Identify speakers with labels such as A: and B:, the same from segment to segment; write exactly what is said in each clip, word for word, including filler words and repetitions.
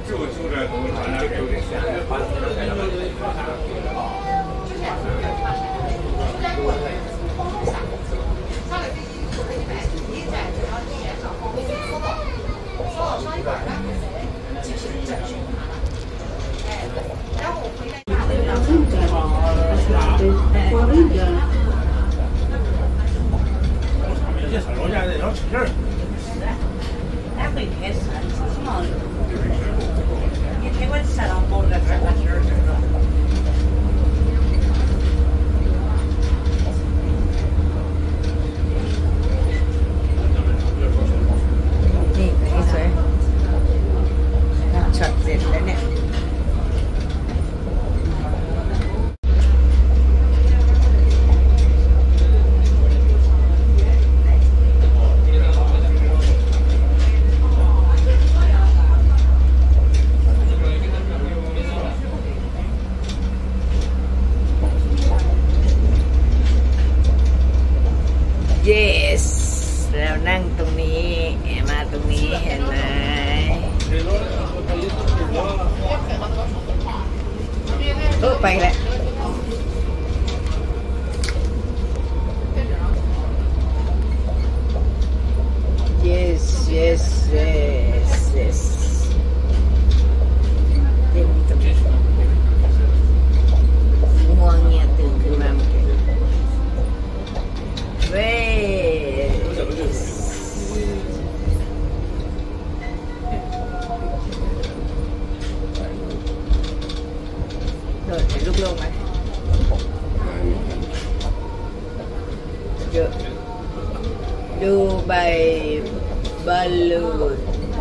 A: yes แล้วนั่งตรงนี้มาตรงนี้เห็นไหมโอ้ไปแล้ว yes yes yes yes เต็มตรงนี้ง่วงเงียตื่นขึ้นมาเมื่อกี้เว้ยโดดลูกโลกไหมเยอะดูใบบอลลูน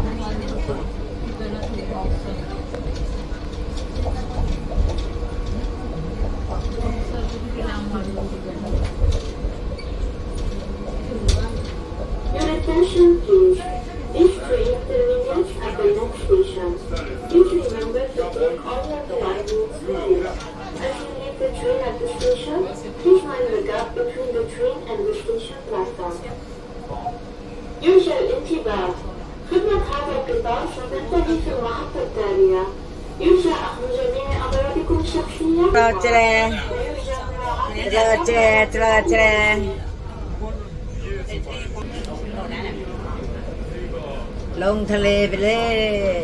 B: Attention please. This train terminates at the next station. Please remember to take all your belongings with you. As you leave the train at the station, please mind the gap between the train and the station platform. يرجى الانتباه. خدمة هذا القطار ستنتهي في المحطة التالية. يرجى أخذ جميع أغراضكم الشخصية.
A: ترى ترى ترى ลงทะเลไปเลย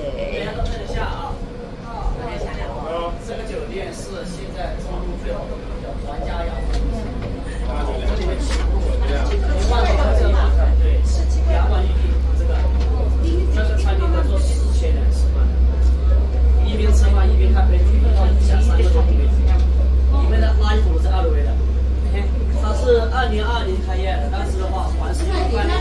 C: 它是二零二零开业的，当时的话环市用了半年，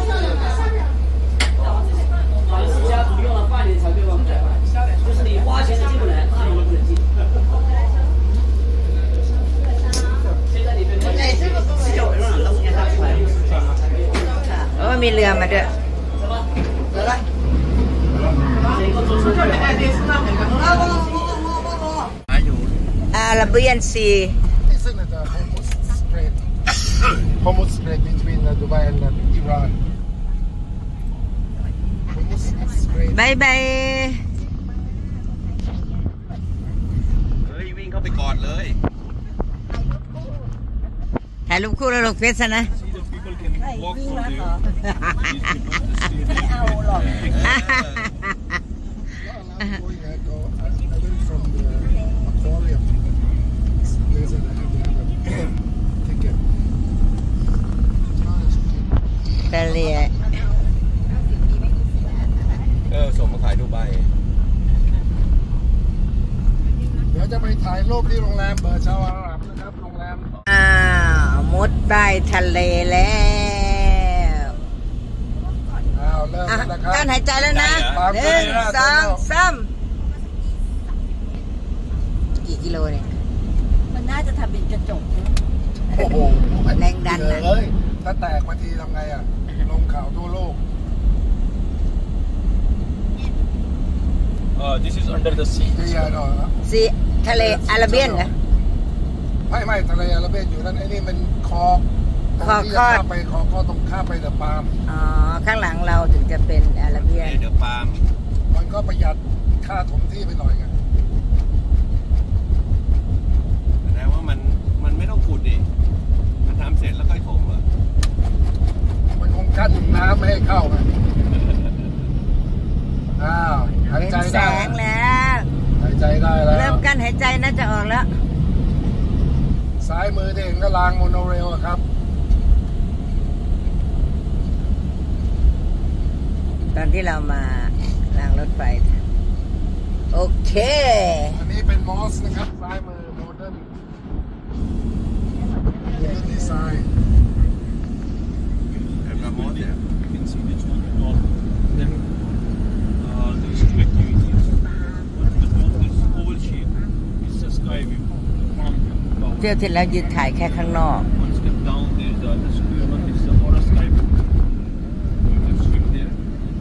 C: 环市家族用了半年才对我们开办，就是你花钱进不来，那你不能进。现在里面哎，这个是有人让龙年他出来。
A: โอ้มีเรือมาด้วยอาราเบียนซี
D: Hormuz Strait between uh, Dubai and uh, Iran.
A: Bye bye
E: เฮ้ยวิ่งเข้าไปก่อนเลย
A: ถ่ายรูปคู่แล้วลงเฟซนะ
D: ไม่เอาหรอกทะเล
E: เออส่งมาถ่ายรูปไป
D: เดี๋ยวจะไปถ่ายรูปที่โรงแรมเบอร์ชาวอาหรับนะครับโรงแรม
A: อ้าวมุดใต้ทะเลแล้ว
D: อ้าวเริ่มแล้วนะครับ
A: การหายใจแล้วนะหนึ่งสองสามกี่กิโลเนี่ยมันน่าจะทำเป็นกระจกโอ้โหแรงดันนะ
D: เลยถ้าแตกมาทีทำไงอ่ะลงข่าวทั่วโลก
E: เออ this is under the sea
A: ซีทะเลอาราเบียนนะ
D: ไม่ไม่ทะเลอาราเบียนอยู่นั่นไอ้นี่มันคอคอข้าไปคอก็ตรงข้าไปเดอะปาล์ม
A: อ๋อข้างหลังเราถึงจะเป็นอาราเบียน
E: เดอะปาล์ม
D: มันก็ประหยัดค่าถมที่ไปหน่อยไง
E: แสดงว่ามันมันไม่ต้องขุดดิมันทำเสร็จแล้วค่อยถมอ่ะ
D: มันคงกั้นน้ำไม่ให้เข้าไงอ้าวหาย
A: เป็น
D: ใจ
A: แส
D: ได้
A: งแล้ว
D: หายใจได้แล้ว
A: เริ่มกั้นหายใจน่าจะออกแล้ว
D: ซ้ายมือที่เห็นก็รางโมโนเรลอะครับ
A: ตอนที่เรามารางรถไฟโอเค
D: อันนี้เป็นมอสนะครับซ้ายมือโมเดิร์นโมเดิร์นดีไซน์
E: And my mom, yeah.
F: You can see which one and all. Then uh, there's two activities. One at the top is oval shape. It's a sky view from
A: เที่ยว
F: tower.
A: ที่แล้วยืนถ่ายแค่ข้างนอก
F: One step down, there's the other square one. It's a horror sky view. You can swim there.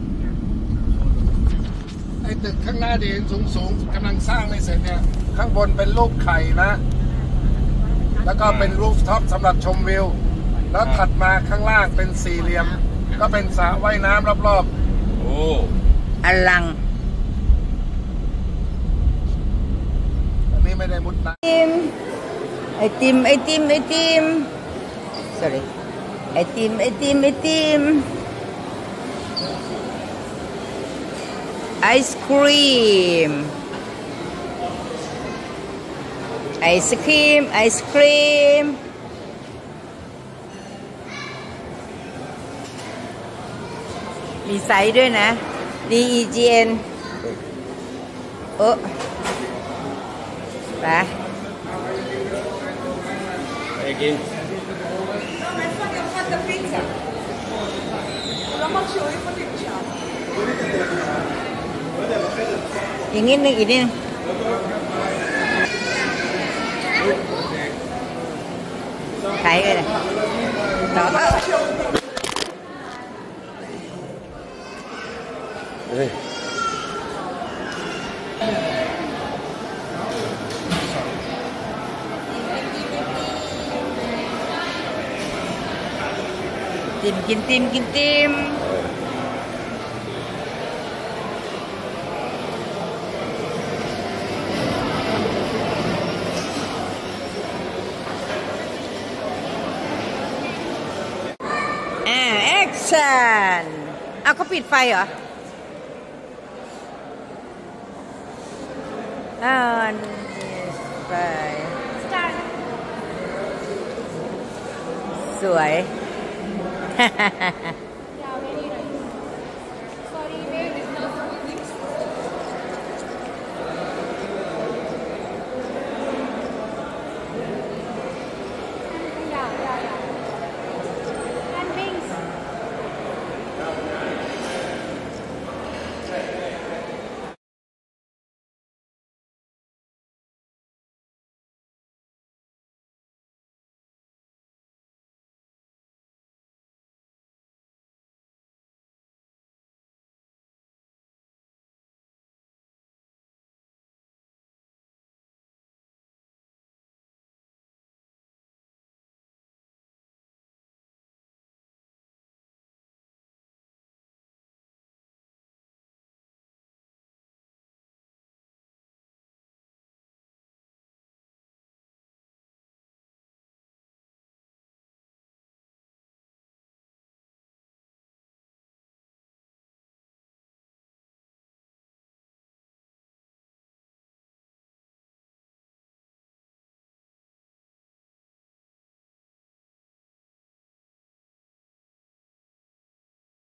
D: ไอ้ตึกข้างหน้าที่เห็นสูงๆกำลังสร้างไม่เสร็จเนี่ย ข้างบนเป็นรูปไข่นะ แล้วก็เป็นรูฟท็อปสำหรับชมวิว แล้วถัดมาข้างล่างเป็นสี่เหลี่ยม ก็เป็นสระว่ายน้ำรอบ
E: โอ้
A: อลัง
D: ๆ อันนี้ไม่ได้มุดน้
A: ไอติมไอติมไอติม sorry ไอติมไอติมไอติมไอศครีมไอศครีมไอศครีมมีไซส์ด้วยนะ D E G N โอ้ไป
E: ไปกิน
A: อีกนิดนึงอีกนิดนึงขายกันเลยต่อเอ้า
E: เฮ้ย
A: ติมกินติมกินติมอ่าแอคชั่นอ้าวเขาปิดไฟเหรออ่าไฟสวย